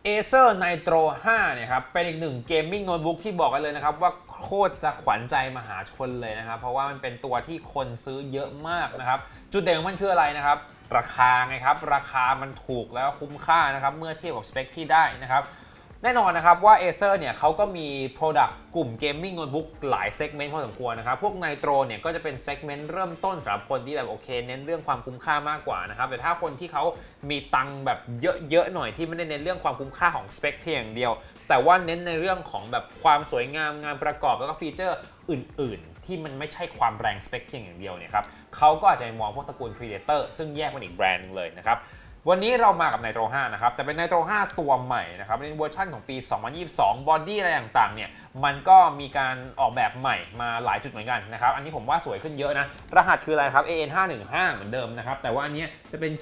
Acer Nitro 5เนี่ยครับเป็นอีกหนึ่งเกมมิ่งโน้ตบุ๊กที่บอกกันเลยนะครับว่าโคตรจะขวัญใจมหาชนเลยนะครับเพราะว่ามันเป็นตัวที่คนซื้อเยอะมากนะครับจุดเด่นของมันคืออะไรนะครับราคาไงครับราคามันถูกแล้วคุ้มค่านะครับเมื่อเทียบกับสเปคที่ได้นะครับแน่นอนนะครับว่า Acer เนี่ยเขาก็มี Product กลุ่มเกมมิ่งโน้ตบุ๊กหลายเซกเมนต์พอสมควรนะครับพวก Nitro เนี่ยก็จะเป็นเซกเมนต์เริ่มต้นสำหรับคนที่แบบโอเคเน้นเรื่องความคุ้มค่ามากกว่านะครับแต่ถ้าคนที่เขามีตังค์แบบเยอะๆหน่อยที่ไม่ได้เน้นเรื่องความคุ้มค่าของสเปคเพียงอย่างเดียวแต่ว่าเน้นในเรื่องของแบบความสวยงามงานประกอบแล้วก็ฟีเจอร์อื่นๆที่มันไม่ใช่ความแรงสเปคเพียงอย่างเดียวเนี่ยครับเขาก็อาจจะมองพวกตระกูล Predator ซึ่งแยกเป็นอีกแบรนด์นึงเลยนะครับวันนี้เรามากับ Nitro 5 นะครับแต่เป็น Nitro 5 ตัวใหม่นะครับเป็นเวอร์ชันของปี 2022 บอดี้อะไรต่างๆเนี่ยมันก็มีการออกแบบใหม่มาหลายจุดเหมือนกันนะครับอันนี้ผมว่าสวยขึ้นเยอะนะรหัสคืออะไรครับ AN515 เหมือนเดิมนะครับแต่ว่าอันนี้จะเป็น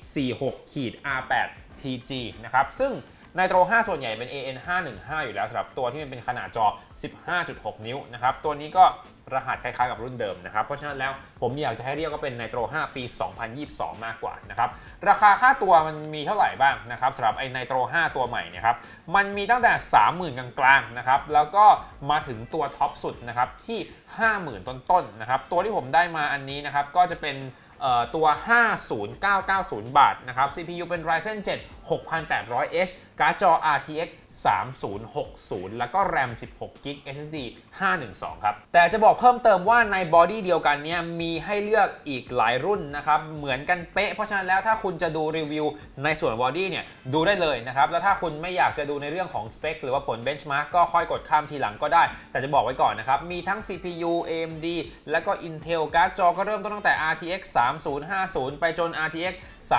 -46-R8 TG นะครับซึ่งNitro 5 ส่วนใหญ่เป็น AN515 อยู่แล้วสำหรับตัวที่มันเป็นขนาดจอ 15.6 นิ้วนะครับตัวนี้ก็รหัสคล้ายๆกับรุ่นเดิมนะครับเพราะฉะนั้นแล้วผมอยากจะให้เรียกว่าเป็น Nitro 5 ปี 2022 มากกว่านะครับราคาค่าตัวมันมีเท่าไหร่บ้างนะครับสำหรับไอ้ Nitro 5 ตัวใหม่เนี่ยครับมันมีตั้งแต่ 30,000 กลางๆนะครับแล้วก็มาถึงตัวท็อปสุดนะครับที่ 50,000 ต้นๆนะครับตัวที่ผมได้มาอันนี้นะครับก็จะเป็นตัว 50990 บาทนะครับ CPU เป็น Ryzen 7 6800H การ์ดจอ RTX 3060 แล้วก็ RAM 16GB SSD 512 ครับแต่จะบอกเพิ่มเติมว่าในบอดี้เดียวกันเนี่ยมีให้เลือกอีกหลายรุ่นนะครับเหมือนกันเป๊ะเพราะฉะนั้นแล้วถ้าคุณจะดูรีวิวในส่วนบอดี้เนี่ยดูได้เลยนะครับแล้วถ้าคุณไม่อยากจะดูในเรื่องของสเปคหรือว่าผล Benchmark ก็ค่อยกดข้ามทีหลังก็ได้แต่จะบอกไว้ก่อนนะครับมีทั้ง CPU AMD แล้วก็ Intel การ์ดจอก็เริ่มต้นตั้งแต่ RTX 3050 ไปจน RTX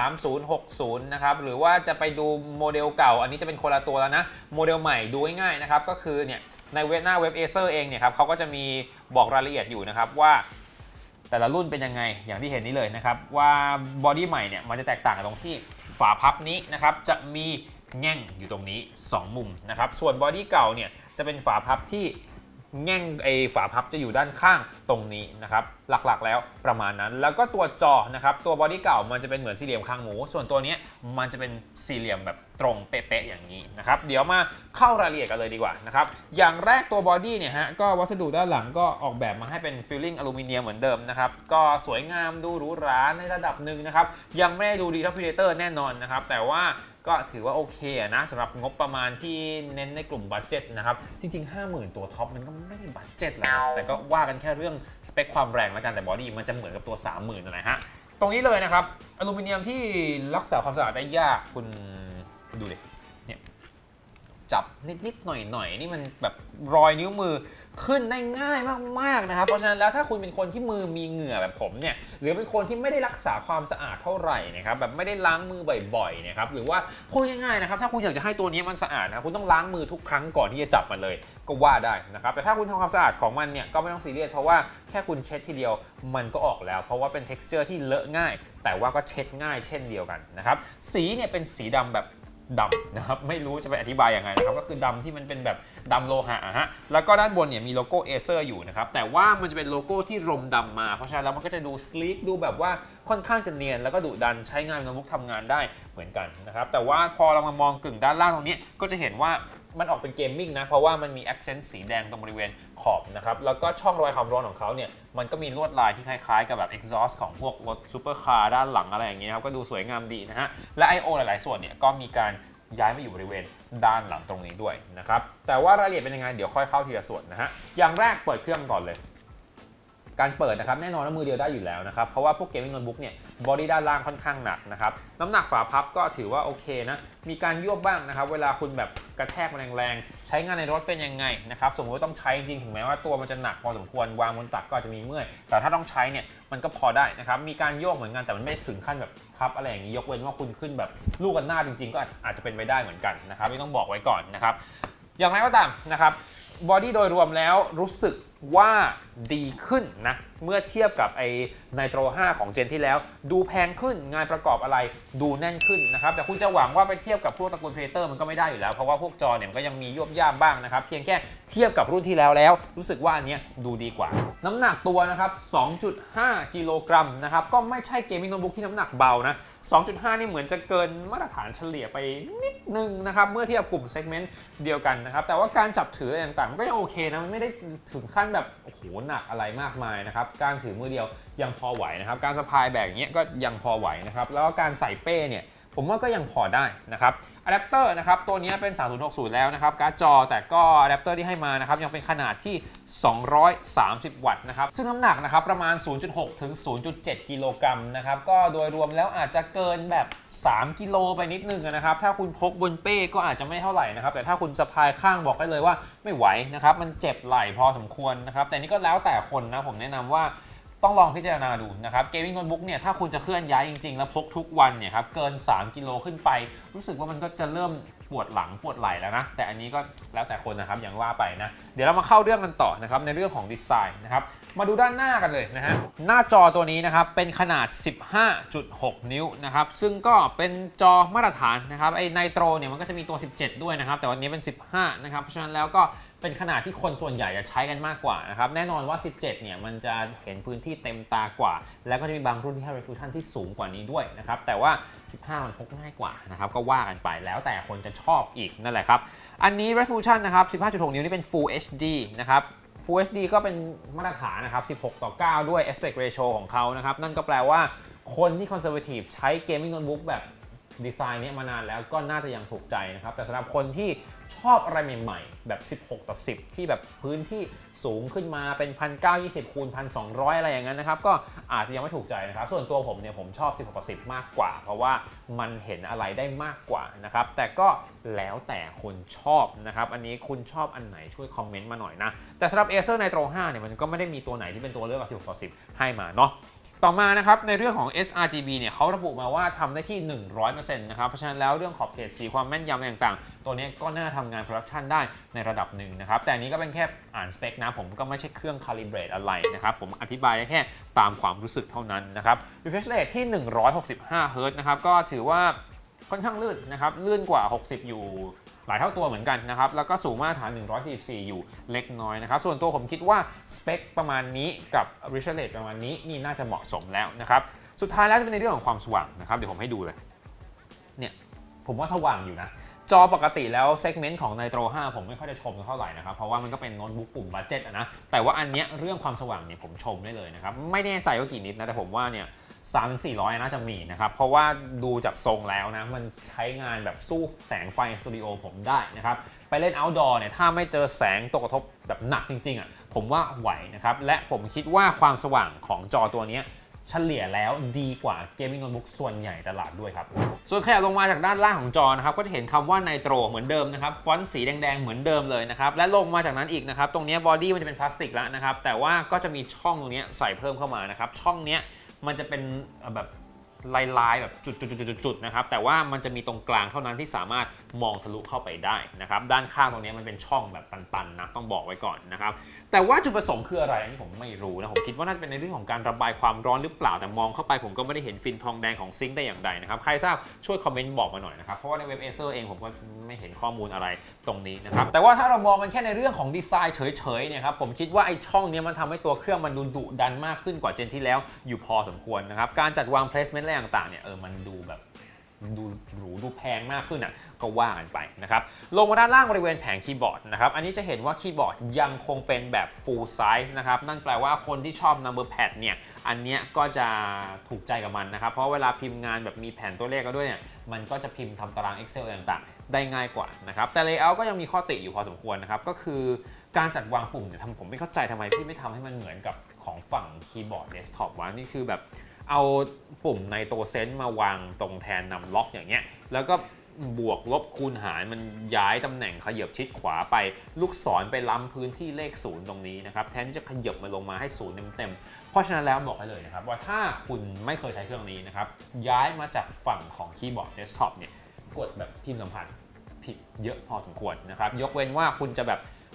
3060 นะครับหรือว่าจะไปดูโมเดลเก่าอันนี้จะเป็นคนละตัวแล้วนะโมเดลใหม่ดูง่ายๆนะครับก็คือเนี่ยในเว็บหน้าเว็บ Acer เองเนี่ยครับเขาก็จะมีบอกรายละเอียดอยู่นะครับว่าแต่ละรุ่นเป็นยังไงอย่างที่เห็นนี้เลยนะครับว่าบอดี้ใหม่เนี่ยมันจะแตกต่างกันตรงที่ฝาพับนี้นะครับจะมีแง่งอยู่ตรงนี้2มุมนะครับส่วนบอดี้เก่าเนี่ยจะเป็นฝาพับที่แง่งฝาพับจะอยู่ด้านข้างตรงนี้นะครับหลักๆแล้วประมาณนั้นแล้วก็ตัวจอนะครับตัวบอดี้เก่ามันจะเป็นเหมือนสี่เหลี่ยมคางหมูส่วนตัวนี้มันจะเป็นสี่เหลี่ยมแบบตรงเป๊ะๆอย่างนี้นะครับเดี๋ยวมาเข้ารายละเอียดกันเลยดีกว่านะครับอย่างแรกตัวบอดี้เนี่ยฮะก็วัสดุด้านหลังก็ออกแบบมาให้เป็นฟิลลิ่งอลูมิเนียมเหมือนเดิมนะครับก็สวยงามดูหรูหราในระดับหนึ่งนะครับยังไม่ได้ดูดีเท่า Predator แน่นอนนะครับแต่ว่าก็ถือว่าโอเคนะสำหรับงบประมาณที่เน้นในกลุ่มบัดเจ็ตนะครับจริงๆ 50,000 ตัวท็อปมันก็ไม่ได้บัดเจ็ตแล้วแต่ก็ว่ากันแค่เรื่องสเปคความแรงแล้วกันแต่บอดี้มันจะเหมือนกับตัว 30,000นั่นแหละฮะตรงนี้เลยนะครับอลูมิเนียมที่รักษาความสะอาดได้ยากคุณดูดิเนี่ยจับนิดๆหน่อยๆนี่มันแบบรอยนิ้วมือขึ้นได้ง่ายมากๆนะครับเพราะฉะนั้นแล้วถ้าคุณเป็นคนที่มือมีเหงื่อแบบผมเนี่ยหรือเป็นคนที่ไม่ได้รักษาความสะอาดเท่าไหร่นะครับแบบไม่ได้ล้างมือบ่อยๆนะครับหรือว่าพูดง่ายๆนะครับถ้าคุณอยากจะให้ตัวนี้มันสะอาดนะคุณต้องล้างมือทุกครั้งก่อนที่จะจับมันเลยก็ว่าได้นะครับแต่ถ้าคุณทำความสะอาดของมันเนี่ยก็ไม่ต้องซีเรียสเพราะว่าแค่คุณเช็ดทีเดียวมันก็ออกแล้วเพราะว่าเป็น texture ที่เลอะง่ายแต่ว่าก็เช็ดง่ายเช่นเดียวกันนะครับสีเนี่ยเป็นสีดำแบบดำนะครับไม่รู้จะไปอธิบายยังไงนะครับก็คือดำที่มันเป็นแบบดำโลหะฮะแล้วก็ด้านบนเนี่ยมีโลโก้ Acer อยู่นะครับแต่ว่ามันจะเป็นโลโก้ที่รมดำมาเพราะฉะนั้นแล้วมันก็จะดูสลีกดูแบบว่าค่อนข้างจะเนียนแล้วก็ดุดันใช้งานโน้ตบุ๊กทำงานได้เหมือนกันนะครับแต่ว่าพอเรามามองกึ่งด้านล่างตรงนี้ก็จะเห็นว่ามันออกเป็นเกมมิ่งนะเพราะว่ามันมี accent สีแดงตรงบริเวณขอบนะครับแล้วก็ช่องระบายความร้อนของเขาเนี่ยมันก็มีลวดลายที่คล้ายๆกับแบบ exhaust ของพวกรถซูเปอร์คาร์ด้านหลังอะไรอย่างเงี้ยครับก็ดูสวยงามดีนะฮะและ I/O หลายๆส่วนเนี่ยก็มีการย้ายมาอยู่บริเวณด้านหลังตรงนี้ด้วยนะครับแต่ว่ารายละเอียดเป็นยังไงเดี๋ยวค่อยเข้าทีละส่วนนะฮะอย่างแรกเปิดเครื่องก่อนเลยการเปิดนะครับแน่นอนว่ามือเดียวได้อยู่แล้วนะครับเพราะว่าพวกเกมมิ่งโน้ตบุ๊กเนี่ยบอดี้ด้านล่างค่อนข้างหนักนะครับน้ำหนักฝาพับก็ถือว่าโอเคนะมีการยวบบ้างนะครับเวลาคุณแบบกระแทกแรงๆใช้งานในรถเป็นยังไงนะครับสมมติว่าต้องใช้จริงถึงแม้ว่าตัวมันจะหนักพอสมควรวางบนตักก็อาจจะมีเมื่อยแต่ถ้าต้องใช้เนี่ยมันก็พอได้นะครับมีการโยกเหมือนกันแต่มันไม่ถึงขั้นแบบพับอะไรอย่างนี้ยกเว้นว่าคุณขึ้นแบบลูกกันหน้าจริงๆก็อาจจะเป็นไปได้เหมือนกันนะครับไม่ต้องบอกไว้ก่อนนะครับอย่างไรก็ตามนะครับบอดี้โดยรวมแล้วรู้สึกว่าดีขึ้นนะเมื่อเทียบกับไอ้ Nitro 5 ของเจนที่แล้วดูแพงขึ้นงานประกอบอะไรดูแน่นขึ้นนะครับแต่คุณจะหวังว่าไปเทียบกับพวกตระกูล Predator มันก็ไม่ได้อยู่แล้วเพราะว่าพวกจอเนี่ยมันก็ยังมียวบย่ามบ้างนะครับเพียงแค่เทียบกับรุ่นที่แล้วรู้สึกว่าอันนี้ดูดีกว่าน้ำหนักตัวนะครับ 2.5 กิโลกรัมนะครับก็ไม่ใช่เกมมิ่งโน้ตบุ๊กที่น้ำหนักเบานะ 2.5 นี่เหมือนจะเกินมาตรฐานเฉลี่ยไปนิดนึงนะครับเมื่อเทียบกลุ่มเซกเมนต์เดียวกันนะครับแต่ว่าการจับถืออะไรต่างๆมันก็ยังโอเคนะมันไม่ได้ถึงขั้นแบบโอ้โหหนักอะไรมากมายนะครับการถือมือเดียวยังพอไหวนะครับการสะพายแบกอย่างเงี้ยก็ยังพอไหวนะครับแล้วก็การใส่เป้เนี่ยผมว่าก็ยังพอได้นะครับอะแดปเตอร์นะครับตัวนี้เป็น 3060 แล้วนะครับการ์ดจอแต่ก็อะแดปเตอร์ที่ให้มานะครับยังเป็นขนาดที่ 230 วัตต์นะครับซึ่งน้ำหนักนะครับประมาณ 0.6 ถึง 0.7 กิโลกรัมนะครับก็โดยรวมแล้วอาจจะเกินแบบ3 กิโลไปนิดนึงนะครับถ้าคุณพกบนเป้ก็อาจจะไม่เท่าไหร่นะครับแต่ถ้าคุณสะพายข้างบอกได้เลยว่าไม่ไหวนะครับมันเจ็บไหล่พอสมควรนะครับแต่นี่ก็แล้วแต่คนนะผมแนะนำว่าต้องลองพิจารณาดูนะครับเกมมิ่งโน้ตบุ๊กเนี่ยถ้าคุณจะเคลื่อนย้ายจริงๆแล้วพกทุกวันเนี่ยครับเกิน3 กิโลขึ้นไปรู้สึกว่ามันก็จะเริ่มปวดหลังปวดไหล่แล้วนะแต่อันนี้ก็แล้วแต่คนนะครับอย่างว่าไปนะเดี๋ยวเรามาเข้าเรื่องกันต่อนะครับในเรื่องของดีไซน์นะครับมาดูด้านหน้ากันเลยนะฮะหน้าจอตัวนี้นะครับเป็นขนาด 15.6 นิ้วนะครับซึ่งก็เป็นจอมาตรฐานนะครับไอ้ไนโตรเนี่ยมันก็จะมีตัว17ด้วยนะครับแต่วันนี้เป็น15นะครับเพราะฉะนั้นแล้วก็เป็นขนาดที่คนส่วนใหญ่จะใช้กันมากกว่านะครับแน่นอนว่า17เนี่ยมันจะเห็นพื้นที่เต็มตากว่าแล้วก็จะมีบางรุ่นที่ให้ resolution ที่สูงกว่านี้ด้วยนะครับแต่ว่า15มันพกง่ายกว่านะครับก็ว่ากันไปแล้วแต่คนจะชอบอีกนั่นแหละครับอันนี้ resolution นะครับ 15.6 นิ้วนี่เป็น Full HD นะครับ Full HD ก็เป็นมาตรฐานนะครับ16:9ด้วย aspect ratio ของเขานะครับนั่นก็แปลว่าคนที่ conservative ใช้ gaming notebook แบบดีไซน์นี้มานานแล้วก็น่าจะยังถูกใจนะครับแต่สำหรับคนที่ชอบอะไรใหม่ๆแบบ16:10ที่แบบพื้นที่สูงขึ้นมาเป็น 1920 คูณ 1200 อะไรอย่างนั้นนะครับก็อาจจะยังไม่ถูกใจนะครับส่วนตัวผมเนี่ยผมชอบ16:10มากกว่าเพราะว่ามันเห็นอะไรได้มากกว่านะครับแต่ก็แล้วแต่คนชอบนะครับอันนี้คุณชอบอันไหนช่วยคอมเมนต์มาหน่อยนะแต่สำหรับ Acer Nitro 5เนี่ยมันก็ไม่ได้มีตัวไหนที่เป็นตัวเลือก16:10ให้มาเนาะต่อมานะครับในเรื่องของ sRGB เนี่ยเขาระบุมาว่าทำได้ที่ 100% นะครับเพราะฉะนั้นแล้วเรื่องขอบเขตสีความแม่นยำอะไรต่างๆตัวนี้ก็น่าทำงานโปรดักชันได้ในระดับหนึ่งนะครับแต่นี้ก็เป็นแค่อ่านสเปคนะผมก็ไม่ใช่เครื่อง calibrate อะไรนะครับผมอธิบายได้แค่ตามความรู้สึกเท่านั้นนะครับ refresh rate ที่ 165 Hz นะครับก็ถือว่าค่อนข้างลื่นนะครับลื่นกว่า 60 อยู่หลายเท่าตัวเหมือนกันนะครับแล้วก็สูงมาตรฐาน144อยู่เล็กน้อยนะครับส่วนตัวผมคิดว่าสเปคประมาณนี้กับ refresh rate ประมาณนี้นี่น่าจะเหมาะสมแล้วนะครับสุดท้ายแล้วจะเป็นในเรื่องของความสว่างนะครับเดี๋ยวผมให้ดูเลยเนี่ยผมว่าสว่างอยู่นะจอปกติแล้วเซกเมนต์ของ Nitro 5 ผมไม่ค่อยได้ชมเท่าไหร่นะครับเพราะว่ามันก็เป็นโน้ตบุ๊กกลุ่มบัดเจ็ตนะแต่ว่าอันเนี้ยเรื่องความสว่างเนี่ยผมชมได้เลยนะครับไม่แน่ใจว่ากี่นิตนะแต่ผมว่าเนี่ย300-400น่าจะมีนะครับเพราะว่าดูจากทรงแล้วนะมันใช้งานแบบสู้แสงไฟสตูดิโอผมได้นะครับไปเล่น outdoor เนี่ยถ้าไม่เจอแสงตกกระทบแบบหนักจริงๆอ่ะผมว่าไหวนะครับและผมคิดว่าความสว่างของจอตัวนี้เฉลี่ยแล้วดีกว่าเกมมิ่งโน้ตบุ๊กส่วนใหญ่ตลาดด้วยครับส่วนขยับลงมาจากด้านล่างของจอนะครับก็จะเห็นคำว่า Nitro เหมือนเดิมนะครับฟอนต์สีแดงๆเหมือนเดิมเลยนะครับและลงมาจากนั้นอีกนะครับตรงนี้บอดี้มันจะเป็นพลาสติกแล้วนะครับแต่ว่าก็จะมีช่องตรงนี้ใส่เพิ่มเข้ามานะครับช่องนี้มันจะเป็นแบบลายๆแบบจุดๆๆๆนะครับแต่ว่ามันจะมีตรงกลางเท่านั้นที่สามารถมองทะลุเข้าไปได้นะครับด้านข้างตรงนี้มันเป็นช่องแบบตันๆนะต้องบอกไว้ก่อนนะครับแต่ว่าจุดประสงค์คืออะไรอันนี้ผมไม่รู้นะผมคิดว่าน่าจะเป็นในเรื่องของการระบายความร้อนหรือเปล่าแต่มองเข้าไปผมก็ไม่ได้เห็นฟินทองแดงของซิงค์ได้อย่างใดนะครับใครทราบช่วยคอมเมนต์บอกมาหน่อยนะครับเพราะว่าในเว็บ Acer เองผมก็ไม่เห็นข้อมูลอะไรตรงนี้นะครับแต่ว่าถ้าเรามองกันแค่ในเรื่องของดีไซน์เฉยๆเนี่ยครับผมคิดว่าไอ้ช่องนี้มันทำให้ตัวเครื่องมันดูดุดันมากขึ้นกว่าเจนที่แล้วอยู่พอสมควรนะครับการจัดวาง placement อะไรต่างๆเนี่ยมันดูแบบดูหรูดูแพงมากขึ้นอ่ะก็ว่ากันไปนะครับลงมาด้านล่างบริเวณแผงคีย์บอร์ดนะครับอันนี้จะเห็นว่าคีย์บอร์ดยังคงเป็นแบบ full size นะครับนั่นแปลว่าคนที่ชอบ number pad เนี่ยอันเนี้ยก็จะถูกใจกับมันนะครับเพราะเวลาพิมพ์งานแบบมีแผ่นตัวเลขก็ด้วยเนี่ยมันก็จะพิมพ์ทำตาราง Excel ต่างๆได้ง่ายกว่านะครับแต่ layout ก็ยังมีข้อติอยู่พอสมควรนะครับก็คือการจัดวางปุ่มเนี่ยผมไม่เข้าใจทำไมพี่ไม่ทำให้มันเหมือนกับของฝั่งคีย์บอร์ดเดสก์ท็อปวะนี่คือแบบเอาปุ่มในตัวเซนต์มาวางตรงแทนนำล็อกอย่างเงี้ยแล้วก็บวกลบคูณหารมันย้ายตำแหน่งขยับชิดขวาไปลูกศรไปล้ำพื้นที่เลข0ตรงนี้นะครับแทนที่จะขยับมาลงมาให้0เต็มๆเพราะฉะนั้นแล้วบอกให้เลยนะครับว่าถ้าคุณไม่เคยใช้เครื่องนี้นะครับย้ายมาจากฝั่งของคีย์บอร์ดเดสก์ท็อปเนี่ยกดแบบพิมพ์สัมผัสผิดเยอะพอสมควรนะครับยกเว้นว่าคุณจะแบบ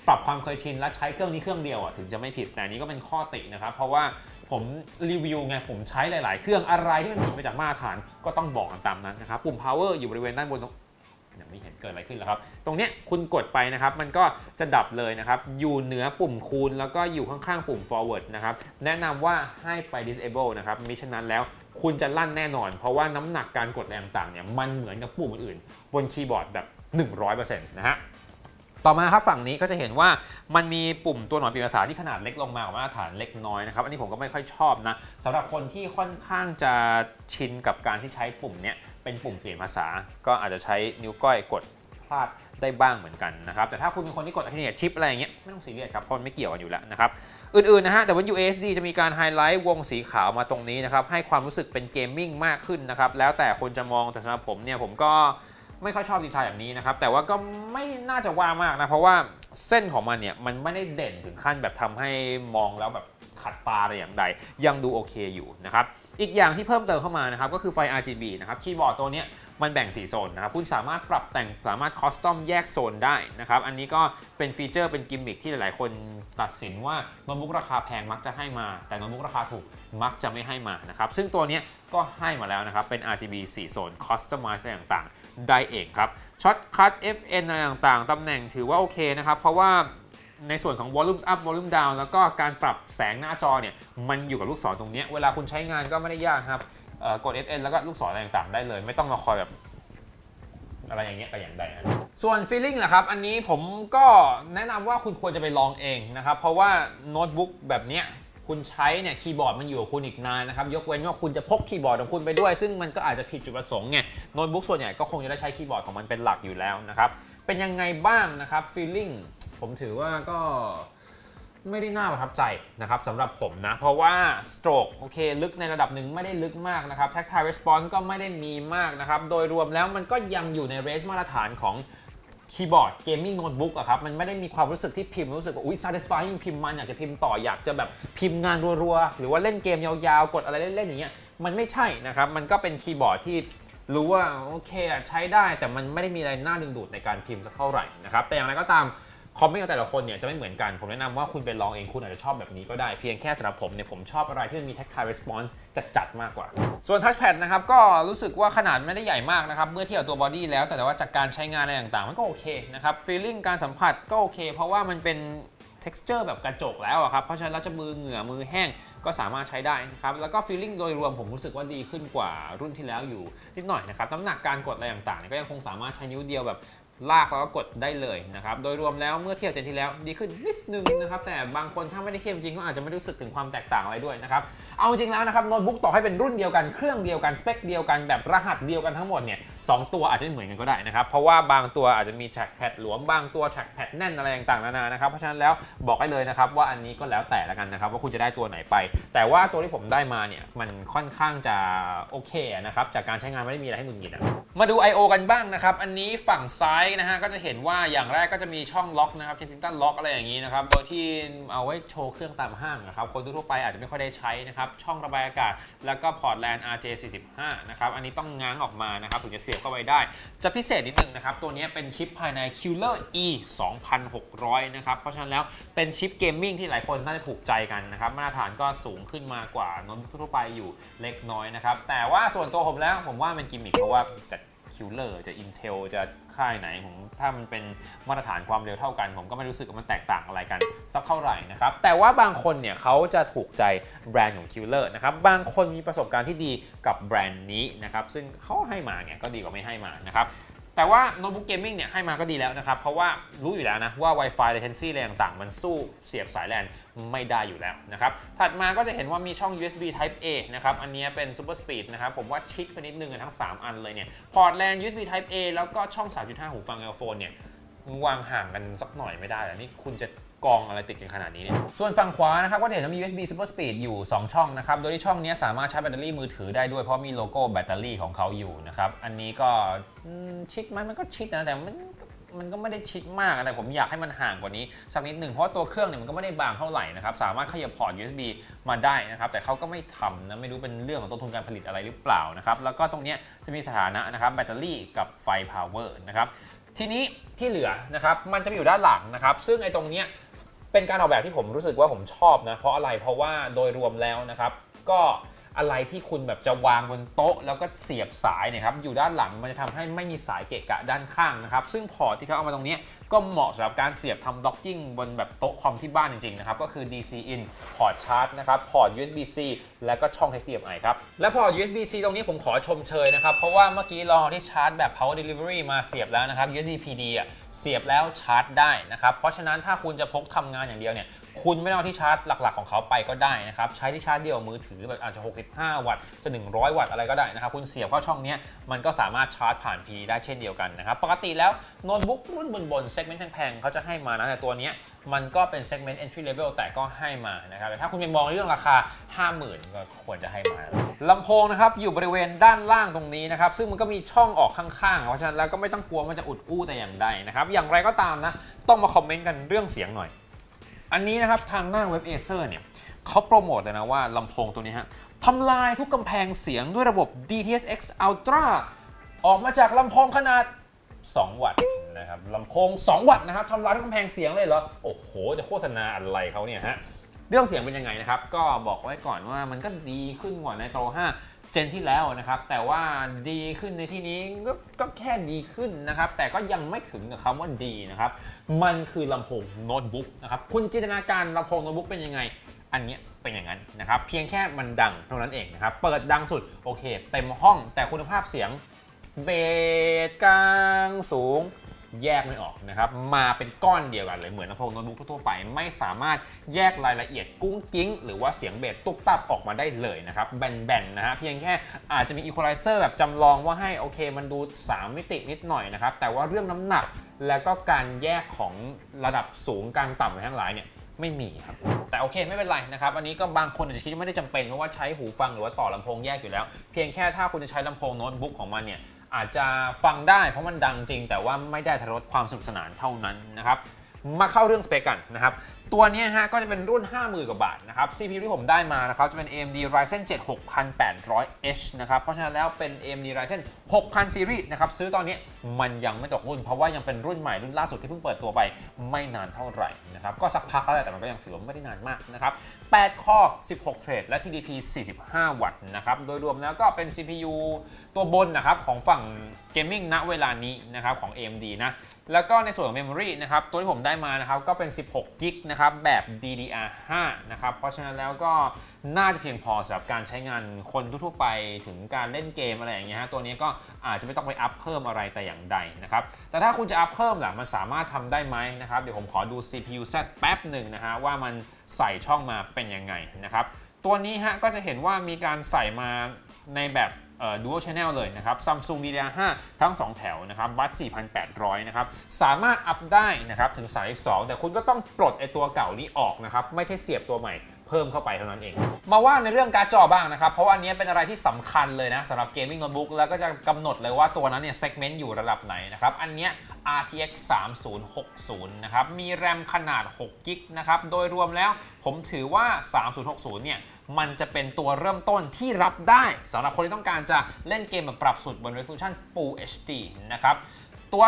ปรับความเคยชินและใช้เครื่องนี้เครื่องเดียวถึงจะไม่ผิดแต่นี้ก็เป็นข้อตินะครับเพราะว่าผมรีวิวไงผมใช้หลายๆเครื่องอะไรที่มันผิดไปจากมาตรฐานก็ต้องบอกกันตามนั้นนะครับปุ่ม power อยู่บริเวณด้านบนยังไม่เห็นเกิดอะไรขึ้นแล้วครับตรงเนี้ยคุณกดไปนะครับมันก็จะดับเลยนะครับอยู่เหนือปุ่มคูณแล้วก็อยู่ข้างๆปุ่ม forward นะครับแนะนำว่าให้ไป disable นะครับมิฉะนั้นแล้วคุณจะลั่นแน่นอนเพราะว่าน้ำหนักการกดแรงต่างๆเนี่ยมันเหมือนกับปุ่มอื่นๆบนคีย์บอร์ดแบบ 100% นะฮะต่อมาครับฝั่งนี้ก็จะเห็นว่ามันมีปุ่มตัวหนอนเปลี่ยนภาษาที่ขนาดเล็กลงมากว่ามาตรฐานเล็กน้อยนะครับอันนี้ผมก็ไม่ค่อยชอบนะสำหรับคนที่ค่อนข้างจะชินกับการที่ใช้ปุ่มเนี้ยเป็นปุ่มเปลี่ยนภาษาก็อาจจะใช้นิ้วก้อยกดพลาดได้บ้างเหมือนกันนะครับแต่ถ้าคุณเป็นคนที่กด Alternate Shift อะไรอย่างเงี้ยไม่ต้องซีเรียสครับเพราะมันไม่เกี่ยวกันอยู่แล้วนะครับอื่นๆนะฮะแต่ว่า USD จะมีการไฮไลท์วงสีขาวมาตรงนี้นะครับให้ความรู้สึกเป็นเกมมิ่งมากขึ้นนะครับแล้วแต่คนจะมองแต่สำหรับผมเนี่ยผมก็ไม่ค่อยชอบดีไซน์แบบนี้นะครับแต่ว่าก็ไม่น่าจะว่ามากนะเพราะว่าเส้นของมันเนี่ยมันไม่ได้เด่นถึงขั้นแบบทำให้มองแล้วแบบขัดตาอะไรอย่างใดยังดูโอเคอยู่นะครับอีกอย่างที่เพิ่มเติมเข้ามานะครับก็คือไฟ RGB นะครับคีย์บอร์ดตัวนี้มันแบ่ง4โซนนะครับคุณสามารถปรับแต่งสามารถคอสตอมแยกโซนได้นะครับอันนี้ก็เป็นฟีเจอร์เป็นกิมมิคที่หลายๆคนตัดสินว่าโน้ตบุ๊กราคาแพงมักจะให้มาแต่โน้ตบุ๊กราคาถูกมักจะไม่ให้มานะครับซึ่งตัวนี้ก็ให้มาแล้วนะครับเป็น RGB 4โซนคอสตอมไมซ์ต่างๆได้เองครับช็อตคัท FN อะไรต่างๆตำแหน่งถือว่าโอเคนะครับเพราะว่าในส่วนของ volume up volume down แล้วก็การปรับแสงหน้าจอเนี่ยมันอยู่กับลูกศรตรงนี้เวลาคุณใช้งานก็ไม่ได้ยากครับกด FN แล้วก็ลูกศรอะไรต่างๆได้เลยไม่ต้องมาคอยแบบอะไรอย่างเงี้ยแต่อย่างใดส่วน feeling ล่ะครับอันนี้ผมก็แนะนำว่าคุณควรจะไปลองเองนะครับเพราะว่าโน้ตบุ๊กแบบเนี้ยคุณใช้เนี่ยคีย์บอร์ดมันอยู่กับคุณอีกนานนะครับยกเว้นว่าคุณจะพกคีย์บอร์ดของคุณไปด้วยซึ่งมันก็อาจจะผิดจุดประสงค์ไงโน้ตบุ๊กส่วนใหญ่ก็คงจะได้ใช้คีย์บอร์ดของมันเป็นหลักอยู่แล้วนะครับเป็นยังไงบ้างนะครับ feeling ผมถือว่าก็ไม่ได้น่าประทับใจนะครับสำหรับผมนะเพราะว่า stroke โอเคลึกในระดับหนึ่งไม่ได้ลึกมากนะครับ tactile response ก็ไม่ได้มีมากนะครับโดยรวมแล้วมันก็ยังอยู่ในเรนจ์มาตรฐานของคีย์บอร์ดเกมมิ่งโน้ตบุ๊กอะครับมันไม่ได้มีความรู้สึกที่พิมพ์รู้สึกว่าอุ๊ย satisfying พิมพ์มันอยากจะพิมพ์ต่ออยากจะแบบพิมพ์งานรัวๆหรือว่าเล่นเกมยาวๆกดอะไรเล่นๆอย่างเงี้ยมันไม่ใช่นะครับมันก็เป็นคีย์บอร์ดที่รู้ว่าโอเคใช้ได้แต่มันไม่ได้มีอะไรน่าดึงดูดในการพิมพ์สักเท่าไหร่นะครับแต่อย่างไรก็ตามคอมเมนต์ของแต่ละคนเนี่ยจะไม่เหมือนกันผมแนะนำว่าคุณไปลองเองคุณอาจจะชอบแบบนี้ก็ได้เพียงแค่สำหรับผมเนี่ยผมชอบอะไรที่มันมี tactile response จัดมากกว่าส่วน touchpad นะครับก็รู้สึกว่าขนาดไม่ได้ใหญ่มากนะครับเมื่อเทียบกับตัว body แล้วแต่ว่าจากการใช้งานอะไรต่างๆมันก็โอเคนะครับ feeling การสัมผัสก็โอเคเพราะว่ามันเป็น texture แบบกระจกแล้วครับเพราะฉะนั้นเราจะมือเหงื่อมือแห้งก็สามารถใช้ได้นะครับแล้วก็ feeling โดยรวมผมรู้สึกว่าดีขึ้นกว่ารุ่นที่แล้วอยู่นิดหน่อยนะครับน้ำหนักการกดอะไรต่างๆก็ยังคงสามารถใช้นิ้วเดียวแบบลากแล้วก็กดได้เลยนะครับโดยรวมแล้วเมื่อเทียบเจนที่แล้วดีขึ้นนิดนึงนะครับแต่บางคนถ้าไม่ได้เทียบจริงก็อาจจะไม่รู้สึกถึงความแตกต่างอะไรด้วยนะครับเอาจริงแล้วนะครับโน้ตบุ๊กต่อให้เป็นรุ่นเดียวกันเครื่องเดียวกันสเปคเดียวกันแบบรหัสเดียวกันทั้งหมดเนี่ย2ตัวอาจจะไม่เหมือนกันก็ได้นะครับเพราะว่าบางตัวอาจจะมี trackpad หลวมบางตัว trackpad แน่นอะไรต่างๆนานานะครับเพราะฉะนั้นแล้วบอกได้เลยนะครับว่าอันนี้ก็แล้วแต่ละกันนะครับว่าคุณจะได้ตัวไหนไปแต่ว่าตัวที่ผมได้มาเนี่ยมันค่อนข้างจะโอเคนะครับจากการใช้งานไม่ได้มีอะไรให้หงุดหงิดมาดู I/O กันบ้างนะครับอันนี้ฝั่งซ้ายนะฮะก็จะเห็นว่าอย่างแรกก็จะมีช่องล็อกนะครับ Kensington Lock อะไรอย่างนี้นะครับโดยที่เอาไว้โชว์เครื่องตามห้างนะครับคนทั่วไปอาจจะไม่ค่อยได้ใช้นะครับช่องระบายอากาศแล้วก็พอร์ต LAN RJ45 นะครับอันนี้ต้องง้างออกมานะครับถึงจะเสียบเข้าไปได้จะพิเศษนิดนึงนะครับตัวนี้เป็นชิปภายใน Killer E 2600นะครับเพราะฉะนั้นแล้วเป็นชิปเกมมิ่งที่หลายคนน่าจะถูกใจกันนะครับมาตรฐานก็สูงขึ้นมากว่าโน้ตบุ๊กทั่วไปอยู่เล็กน้อยนะครับแต่ว่าส่วนตัวผมแล้วผมว่าเป็นกิมมิคเพราะว่าจะKiller จะ Intel จะค่ายไหนผมถ้ามันเป็นมาตรฐานความเร็วเท่ากันผมก็ไม่รู้สึกว่ามันแตกต่างอะไรกันสักเท่าไหร่นะครับแต่ว่าบางคนเนี่ยเขาจะถูกใจแบรนด์ของ Killer นะครับบางคนมีประสบการณ์ที่ดีกับแบรนด์นี้นะครับซึ่งเขาให้มาเนี่ยก็ดีกว่าไม่ให้มานะครับแต่ว่าโน้ตบุ๊กเกมมิ่งเนี่ยให้มาก็ดีแล้วนะครับเพราะว่ารู้อยู่แล้วนะว่า Wi-Fi latency อะไรต่างๆมันสู้เสียบสาย LAN ไม่ได้อยู่แล้วนะครับถัดมาก็จะเห็นว่ามีช่อง USB Type A นะครับอันนี้เป็น Super Speed นะครับผมว่าชิดไปนิดนึงทั้ง3อันเลยเนี่ยพอร์ต LAN USB Type A แล้วก็ช่อง 3.5 หูฟัง Earphone เนี่ยวางห่างกันสักหน่อยไม่ได้แล้วนี่คุณจะกองอะไรติดกันขนาดนี้เนี่ยส่วนฝั่งขวานะครับก็จะเห็นว่ามี USB Super Speed อยู่2ช่องนะครับโดยที่ช่องนี้สามารถใช้แบตเตอรี่มือถือได้ด้วยเพราะมีโลโก้แบตเตอรี่ของเขาอยู่นะครับอันนี้ก็ชิดไหมมันก็ชิดนะแต่มันก็ไม่ได้ชิดมากอะไรผมอยากให้มันห่างกว่านี้สักนิดหนึ่งเพราะตัวเครื่องเนี่ยมันก็ไม่ได้บางเท่าไหร่นะครับสามารถขยับพอร์ต USB มาได้นะครับแต่เขาก็ไม่ทำนะไม่รู้เป็นเรื่องของต้นทุนการผลิตอะไรหรือเปล่านะครับแล้วก็ตรงนี้จะมีสถานะนะครับแบตเตอรี่กับไฟ power นะครับทีนี้ที่เหลือนะครับมันจะมีอยู่ด้านหลังนะครับซึ่งไอ้ตรงเนี้ยเป็นการออกแบบที่ผมรู้สึกว่าผมชอบนะเพราะอะไรเพราะว่าโดยรวมแล้วนะครับก็อะไรที่คุณแบบจะวางบนโต๊ะแล้วก็เสียบสายเนี่ยครับอยู่ด้านหลังมันจะทำให้ไม่มีสายเกะกะด้านข้างนะครับซึ่งพอร์ตที่เขาเอามาตรงนี้ก็เหมาะสำหรับการเสียบทำด็อกกิ้งบนแบบโต๊ะคอมที่บ้านจริงๆนะครับก็คือ DC in พอร์ตชาร์จนะครับพอร์ต USB-C แล้วก็ช่อง HDMI ครับและพอร์ต USB-C ตรงนี้ผมขอชมเชยนะครับเพราะว่าเมื่อกี้ลองที่ชาร์จแบบ Power Delivery มาเสียบแล้วนะครับ USB PD เสียบแล้วชาร์จได้นะครับเพราะฉะนั้นถ้าคุณจะพกทำงานอย่างเดียวเนี่ยคุณไม่ต้องเอาที่ชาร์จหลักๆของเขาไปก็ได้นะครับใช้ที่ชาร์จเดียวมือถือแบบอาจจะ65วัตต์จะ100วัตต์อะไรก็ได้นะครับคุณเสียบเข้าช่องนี้มันก็สามารถชาร์จผ่าน PD ได้เช่นเดียวกันนะครับปกติแล้วโน้ตบุ๊กรุ่นบนเซกเมนต์แพงๆเขาจะให้มานะแต่ตัวนี้มันก็เป็นเซกเมนต์ entry level แต่ก็ให้มานะครับแต่ถ้าคุณไปมองเรื่องราคา 50,000 ก็ควรจะให้มาลำโพงนะครับอยู่บริเวณด้านล่างตรงนี้นะครับซึ่งมันก็มีช่องออกข้างๆเพราะฉะนั้นแล้วก็ไม่ต้องกลัวมันจะอุดอู้แต่อย่างใดนะครับอย่างไรก็ตามนะต้องมาคอมเมนต์กันเรื่องเสียงหน่อยอันนี้นะครับทางหน้าเว็บ Acer เนี่ยเขาโปรโมทเลยนะว่าลำโพงตัวนี้ฮะทำลายทุกกำแพงเสียงด้วยระบบ DTS:X Ultra ออกมาจากลำโพงขนาด2 วัตต์นะครับลำโพง2 วัตต์นะครับทำลายทุกกำแพงเสียงเลยเหรอโอ้โหจะโฆษณาอะไรเขาเนี่ยฮะเรื่องเสียงเป็นยังไงนะครับก็บอกไว้ก่อนว่ามันก็ดีขึ้นกว่าในNitro 5 เจนที่แล้วนะครับแต่ว่าดีขึ้นในที่นี้ก็แค่ดีขึ้นนะครับแต่ก็ยังไม่ถึงกับคำว่าดีนะครับมันคือลำโพงโน้ตบุ๊กนะครับคุณจินตนาการลำโพงโน้ตบุ๊กเป็นยังไงอันนี้เป็นอย่างนั้นนะครับเพียงแค่มันดังเท่านั้นเองนะครับเปิดดังสุดโอเคเต็มห้องแต่คุณภาพเสียงเบสกลางสูงแยกไม่ออกนะครับมาเป็นก้อนเดียวกันเลยเหมือนลำโพงโน้ตบุ๊กทั่วไปไม่สามารถแยกรายละเอียดกุ้งกิ้งหรือว่าเสียงเบสตุ๊บตับออกมาได้เลยนะครับแบนๆนะฮะเพียงแค่อาจจะมีอีควอไลเซอร์แบบจำลองว่าให้โอเคมันดู3มิตินิดหน่อยนะครับแต่ว่าเรื่องน้ำหนักแล้วก็การแยกของระดับสูงกลางต่ำอะไรทั้งหลายเนี่ยไม่มีครับแต่โอเคไม่เป็นไรนะครับอันนี้ก็บางคนอาจจะคิดว่าไม่ได้จำเป็นเพราะว่าใช้หูฟังหรือว่าต่อลำโพงแยกอยู่แล้วเพียงแค่ถ้าคุณจะใช้ลำโพงโน้ตบุ๊กของมันเนี่ยอาจจะฟังได้เพราะมันดังจริงแต่ว่าไม่ได้ทรสความสนุกสนานเท่านั้นนะครับมาเข้าเรื่องสเปคกันนะครับตัวนี้ฮะก็จะเป็นรุ่น 50,000 กว่าบาทนะครับ CPU ที่ผมได้มานะครับจะเป็น AMD Ryzen 7 6800H นะครับเพราะฉะนั้นแล้วเป็น AMD Ryzen 6000 Series นะครับซื้อตอนนี้มันยังไม่ตกรุ่นเพราะว่ายังเป็นรุ่นใหม่รุ่นล่าสุดที่เพิ่งเปิดตัวไปไม่นานเท่าไหร่นะครับก็สักพักแล้วแต่มันก็ยังถือว่าไม่ได้นานมากนะครับ8 Core 16 เทรดและ TDP 45 วัตต์นะครับโดยรวมแล้วก็เป็น CPU ตัวบนนะครับของฝั่งเกมมิ่งณเวลานี้นะครับของ AMD นะแล้วก็ในส่วนของ Memory นะครับตัวที่ผมได้มานะครับก็เป็น16 GB นะครับแบบ DDR5 นะครับเพราะฉะนั้นแล้วก็น่าจะเพียงพอสำหรับการใช้งานคนทั่วไปถึงการเล่นเกมอะไรอย่างเงี้ยฮะตัวนี้ก็อาจจะไม่ต้องไปอัพเพิ่มอะไรแต่อย่างใดนะครับแต่ถ้าคุณจะอัพเพิ่มล่ะมันสามารถทำได้ไหมนะครับเดี๋ยวผมขอดู CPU Z แป๊บหนึ่งนะฮะว่ามันใส่ช่องมาเป็นยังไงนะครับตัวนี้ฮะก็จะเห็นว่ามีการใส่มาในแบบDual Channel เลยนะครับ Samsung DDR5 ทั้ง2แถวนะครับบัส4,800นะครับสามารถอัพได้นะครับถึง32แต่คุณก็ต้องปลดไอตัวเก่านี้ออกนะครับไม่ใช่เสียบตัวใหม่เพิ่มเข้าไปเท่านั้นเองมาว่าในเรื่องการ์ดจอบ้างนะครับเพราะว่าอันนี้เป็นอะไรที่สำคัญเลยนะสำหรับเกมมิ่งโน้ตบุ๊กแล้วก็จะกำหนดเลยว่าตัวนั้นเนี่ยเซกเมนต์อยู่ระดับไหนนะครับอันเนี้ย RTX 3060นะครับมีแรมขนาด6 GB นะครับโดยรวมแล้วผมถือว่า3060เนี่ยมันจะเป็นตัวเริ่มต้นที่รับได้สำหรับคนที่ต้องการจะเล่นเกมแบบปรับสุดบน Resolution Full HD นะครับตัว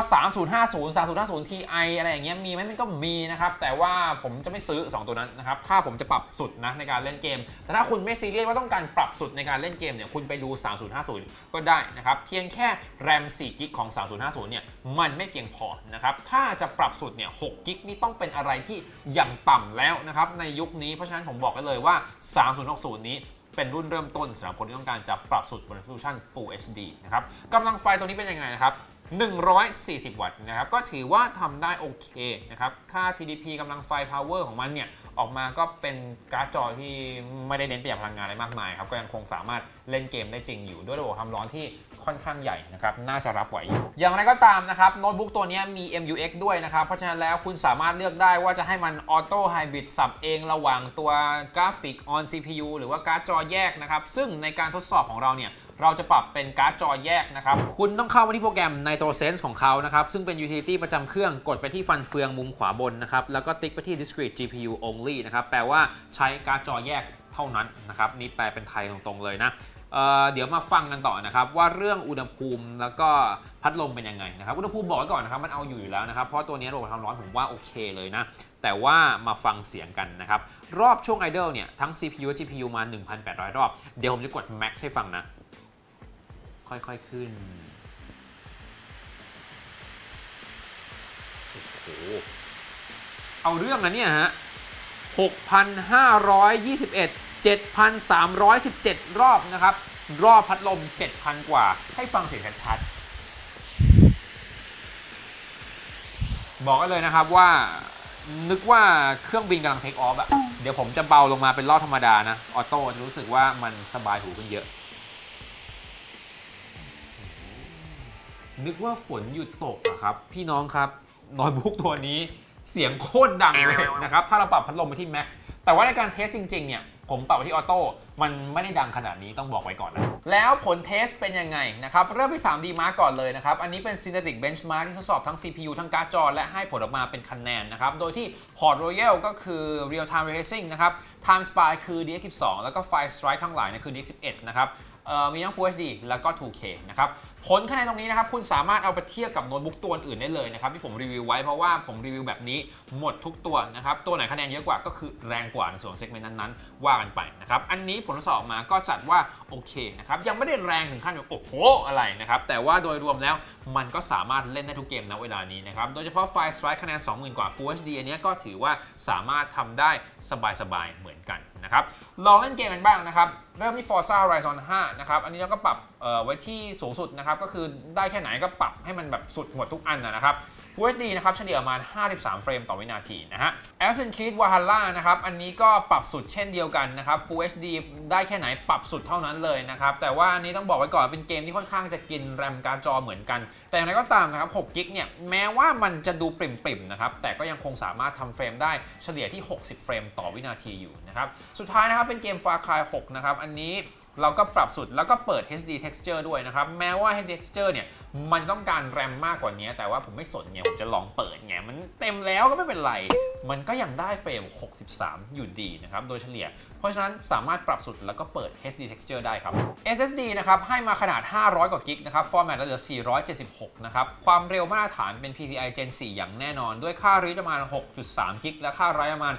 3050 Ti อะไรอย่างเงี้ยมีไหมมันก็มีนะครับแต่ว่าผมจะไม่ซื้อ2ตัวนั้นนะครับถ้าผมจะปรับสุดนะในการเล่นเกมแต่ถ้าคุณไม่ซีเรียสว่าต้องการปรับสุดในการเล่นเกมเนี่ยคุณไปดู3050ก็ได้นะครับเพียงแค่แรม4 GB ของ3050เนี่ยมันไม่เพียงพอนะครับถ้าจะปรับสุดเนี่ย6 GB นี่ต้องเป็นอะไรที่อย่างต่ำแล้วนะครับในยุคนี้เพราะฉะนั้นผมบอกกันเลยว่า3060นี้เป็นรุ่นเริ่มต้นสำหรับคนที่ต้องการจะปรับสุดบน Resolution Full HD นะครับกำลังไฟตัวนี้เป็นยังไงนะครับ140 วัตต์นะครับก็ถือว่าทำได้โอเคนะครับค่า TDP กำลังไฟ power ของมันเนี่ยออกมาก็เป็นการ์ดจอที่ไม่ได้เน้นประหยัดพลังงานอะไรมากมายครับก็ยังคงสามารถเล่นเกมได้จริงอยู่ด้วยระบบความร้อนที่ค่อนข้างใหญ่นะครับน่าจะรับไหวอย่างไรก็ตามนะครับโน้ตบุ๊กตัวนี้มี MUX ด้วยนะครับเพราะฉะนั้นแล้วคุณสามารถเลือกได้ว่าจะให้มันออโต้ไฮบริดสับเองระหว่างตัวกราฟิก on CPU หรือว่าการ์ดจอแยกนะครับซึ่งในการทดสอบของเราเนี่ยเราจะปรับเป็นการ์ดจอแยกนะครับคุณต้องเข้ามาที่โปรแกรม NitroSense ของเขานะครับซึ่งเป็น utility ประจำเครื่องกดไปที่ฟันเฟืองมุมขวาบนนะครับแล้วก็ติ๊กไปที่ discrete GPU only นะครับแปลว่าใช้การ์ดจอแยกเท่านั้นนะครับนี่แปลเป็นไทยตรงๆเลยนะเดี๋ยวมาฟังกันต่อนะครับว่าเรื่องอุณหภูมิแล้วก็พัดลมเป็นยังไงนะครับอุณหภูมิบอกไว้ก่อนนะครับมันเอาอยู่แล้วนะครับเพราะตัวนี้ระบบความร้อนผมว่าโอเคเลยนะแต่ว่ามาฟังเสียงกันนะครับรอบช่วง idle เนี่ยทั้ง CPU และ GPU มา 1,800 รอบเดี๋ยวผมจะกด max ให้ฟังนะค่อยๆขึ้นโอ้โหเอาเรื่องนะเนี่ยฮะ 6,521 7,317 รอบนะครับรอบพัดลม 7,000 กว่าให้ฟังเสียงชัดๆบอกกันเลยนะครับว่านึกว่าเครื่องบินกำลังเทคออฟอะเดี๋ยวผมจะเบาลงมาเป็นรอบธรรมดานะออโต้รู้สึกว่ามันสบายหูขึ้นเยอะนึกว่าฝนหยุดตกอะครับพี่น้องครับโน้ตบุ๊กตัวนี้เสียงโคตรดังเลยนะครับถ้าเราปรับพัดลมไปที่ Max แต่ว่าในการเทสจริงๆเนี่ยผมปรับไปที่ออโต้มันไม่ได้ดังขนาดนี้ต้องบอกไว้ก่อนนะแล้วผลเทสเป็นยังไงนะครับเริ่มที่ 3D Mark ก่อนเลยนะครับอันนี้เป็น Synthetic Benchmark ที่ทดสอบทั้ง CPU ทั้งการ์ดจอและให้ผลออกมาเป็นคะแนนนะครับโดยที่ Port Royal ก็คือ Real Time Ray Tracing นะครับ Time Spy คือ DX12 แล้วก็ Fire Strike ทั้งหลายนะคือ DX11 นะครับมีทั้ง Full HD แล้วก็ 2K นะครับผลคะแนนตรงนี้นะครับคุณสามารถเอาไปเทียบกับโน้ตบุ๊กตัวอื่นได้เลยนะครับที่ผมรีวิวไว้เพราะว่าผมรีวิวแบบนี้หมดทุกตัวนะครับตัวไหนคะแนนเยอะกว่าก็คือแรงกว่าในส่วนเซกเมนต์นั้นๆว่ากันไปนะครับอันนี้ผลทดสอบมาก็จัดว่าโอเคนะครับยังไม่ได้แรงถึงขั้นแบบโอ้โหอะไรนะครับแต่ว่าโดยรวมแล้วมันก็สามารถเล่นได้ทุกเกมณเวลานี้นะครับโดยเฉพาะ Fire Strike คะแนน 20,000 กว่า Full HD อันนี้ก็ถือว่าสามารถทำได้สบายๆเหมือนกันนะครับลองเล่นเกมกันบ้างนะครับเริ่มที่ Forza Horizon 5 นะครับอันนี้เราก็ปรับไว้ที่สูงสุดนะครับก็คือได้แค่ไหนก็ปรับให้มันแบบสุดหมดทุกอันนะครับ Full HD นะครับเฉลี่ยประมาณ53 เฟรมต่อวินาทีนะฮะ Assassin's Creed Valhalla นะครับอันนี้ก็ปรับสุดเช่นเดียวกันนะครับ Full HD ได้แค่ไหนปรับสุดเท่านั้นเลยนะครับแต่ว่าอันนี้ต้องบอกไว้ก่อนเป็นเกมที่ค่อนข้างจะกินแรมการ์ดจอเหมือนกันแต่อย่างไรก็ตามนะครับ6 กิกเนี่ยแม้ว่ามันจะดูปริ่มๆนะครับแต่ก็ยังคงสามารถทำเฟรมได้เฉลี่ยที่60 เฟรมต่อวินาทีอยู่นะครับสุดท้ายนะครับเป็นเกม Far Cry 6 นะครับอันนี้เราก็ปรับสุดแล้วก็เปิด HD Texture ด้วยนะครับแม้ว่า HD Texture เนี่ยมันต้องการแรมมากกว่านี้แต่ว่าผมไม่สนไงผมจะลองเปิดไงมันเต็มแล้วก็ไม่เป็นไรมันก็ยังได้เฟรม63อยู่ดีนะครับโดยเฉลี่ยเพราะฉะนั้นสามารถปรับสุดแล้วก็เปิด HD Texture ได้ครับ SSD นะครับให้มาขนาด500กว่ากิกนะครับฟอร์แมตเหลือ476นะครับความเร็วมาตรฐานเป็น PCI Gen 4 อย่างแน่นอนด้วยค่า read ประมาณ 6.3 กิกและค่า write ประมาณ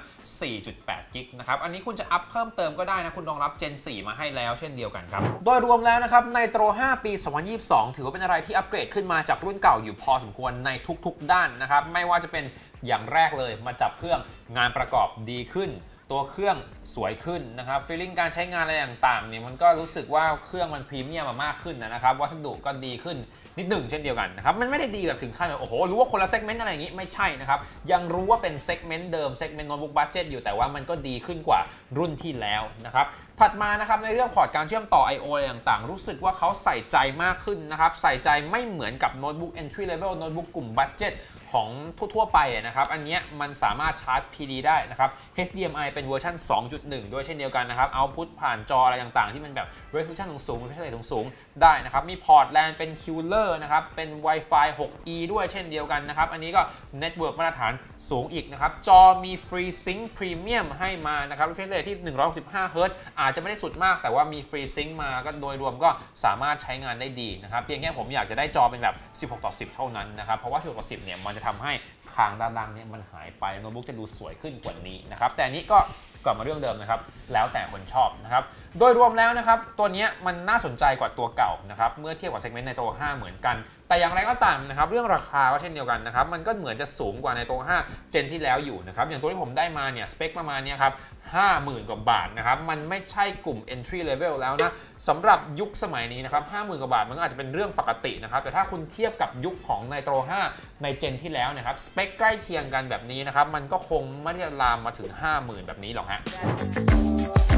4.8 กิกนะครับอันนี้คุณจะอัพเพิ่มเติมก็ได้นะคุณรองรับ Gen 4 มาให้แล้วเช่นเดียวกันครับโดยรวมแล้วนะครับในNitro 5 ปี 2022 ถือว่าเป็นอะไรที่อัปเกรดขึ้นมาจากรุ่นเก่าอยู่พอสมควรในทุกๆด้านนะครับไม่ว่าจะเป็นอย่างแรกเลยมาจับเครื่องงานประกอบดีขึ้นตัวเครื่องสวยขึ้นนะครับฟีลลิ่งการใช้งานอะไรต่างๆเนี่ยมันก็รู้สึกว่าเครื่องมันพรีเมียมมากขึ้นนะครับวัสดุก็ดีขึ้นนิดหนึ่งเช่นเดียวกันนะครับมันไม่ได้ดีแบบถึงขั้นแบบโอ้โหรู้ว่าคนละเซกเมนต์อะไรอย่างงี้ไม่ใช่นะครับยังรู้ว่าเป็นเซกเมนต์เดิมเซกเมนต์โน้ตบุ๊กบัดเจ็ตอยู่แต่ว่ามันก็ดีขึ้นกว่ารุ่นที่แล้วนะครับถัดมานะครับในเรื่องพอร์ตการเชื่อมต่อ I/O อะไรต่างๆรู้สึกว่าเขาใส่ใจมากขึ้นนะครับใส่ใจไม่เหมือนกับโน้ตบุ๊ก entry level โน้ตบุ๊กกลุ่มบัดเจ็ตของทั่วๆไปนะครับอันนี้มันสามารถชาร์จ PD ได้นะครับ HDMI เป็นเวอร์ชัน 2.1 ด้วยเช่นเดียวกันนะครับ Output ผ่านจออะไรต่างๆที่มันแบบ resolution สูง refresh rate สูงได้นะครับมีพอร์ต LAN เป็น Qler นะครับเป็น Wi-Fi 6E ด้วยเช่นเดียวกันนะครับอันนี้ก็ Network มาตรฐานสูงอีกนะครับจอมี FreeSync Premium ให้มานะครับ refresh rate ที่ 165Hz อาจจะไม่ได้สุดมากแต่ว่ามี FreeSync มาก็โดยรวมก็สามารถใช้งานได้ดีนะครับเพียงแค่ผมอยากจะได้จอเป็นแบบ16:10เท่านั้นนะครับเพราะว่า16:10เนี่ยมันจะทำให้คางด้านล่างเนี่ยมันหายไปโน้ตบุ๊กจะดูสวยขึ้นกว่านี้นะครับแต่นี้ก็กลับมาเรื่องเดิมนะครับแล้วแต่คนชอบนะครับโดยรวมแล้วนะครับตัวนี้มันน่าสนใจกว่าตัวเก่านะครับเมื่อเทียบกับเซกเมนต์ในตัว5เหมือนกันแต่อย่างไรก็ตามนะครับเรื่องราคาก็เช่นเดียวกันนะครับมันก็เหมือนจะสูงกว่าในตัว5เจนที่แล้วอยู่นะครับอย่างตัวที่ผมได้มาเนี่ยสเปคประมาณนี้ครับ50,000 กว่าบาทนะครับมันไม่ใช่กลุ่ม entry level แล้วนะสำหรับยุคสมัยนี้นะครับ 50,000 กว่าบาทมันก็อาจจะเป็นเรื่องปกตินะครับแต่ถ้าคุณเทียบกับยุคของ Nitro 5 ในเจนที่แล้วนะครับสเปคใกล้เคียงกันแบบนี้นะครับมันก็คงไม่ได้ลามมาถึง 50,000 แบบนี้หรอกฮะ